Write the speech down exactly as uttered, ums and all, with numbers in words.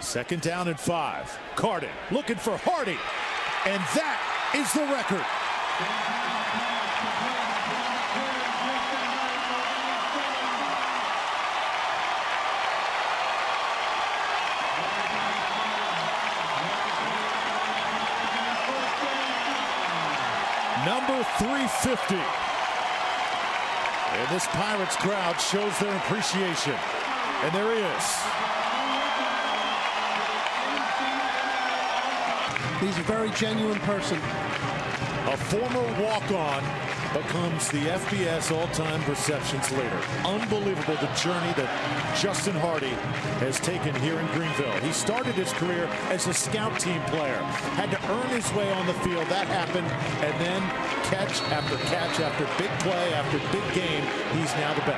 Second down and five. Carden looking for Hardy. And that is the record. Number three fifty. And this Pirates crowd shows their appreciation. And there he is. He's a very genuine person. A former walk-on becomes the F B S all-time receptions leader. Unbelievable the journey that Justin Hardy has taken here in Greenville. He started his career as a scout team player, had to earn his way on the field. That happened, and then catch after catch after big play after big game, he's now the best.